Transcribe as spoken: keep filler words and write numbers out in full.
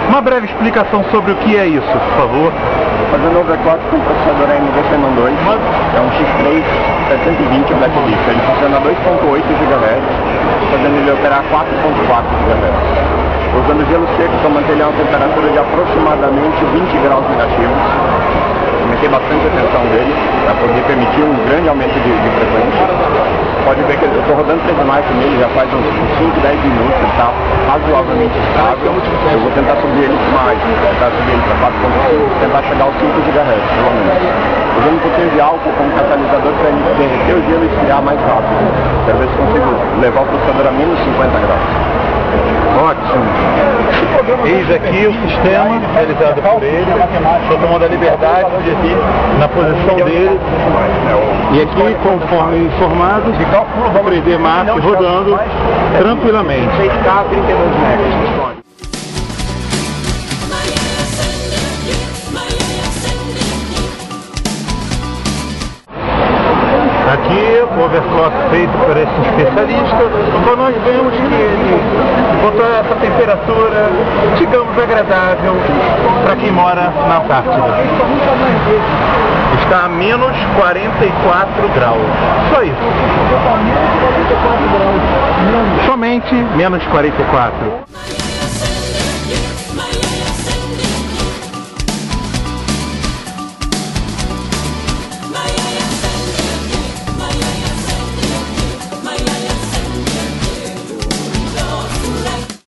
Uma breve explicação sobre o que é isso, por favor. Fazendo overclock com processador A M D Xenon dois, é um X três setecentos e vinte Black Disk. Ele funciona a dois ponto oito gigahertz, fazendo ele operar quatro ponto quatro gigahertz. Usando gelo seco para manter ele a uma temperatura de aproximadamente vinte graus negativos. Aumentei bastante a tensão dele, para poder permitir um grande aumento de, de frequência. Pode ver que eu estou rodando três marcas nele já faz uns cinco, dez minutos, ele está razoavelmente estável. Eu vou tentar subir ele mais, tentar subir ele para quatro ponto cinco, tentar chegar aos cinco gigahertz, pelo menos. Usando um pouquinho de álcool como catalisador para ele derreter o gelo e esfriar mais rápido. Quero ver se consigo levar o processador a menos cinquenta graus. Ótimo. Eis aqui o sistema realizado por ele. Estou tomando a liberdade de ir na posição dele. E aqui, conforme informado, o três D Max rodando tranquilamente. seis K, trinta e dois megas. Aqui, o overclock feito por esse especialista, então nós vemos que ele botou essa temperatura, digamos, agradável para quem mora na Antártida. Está a menos quarenta e quatro graus. Só isso. Somente menos quarenta e quatro.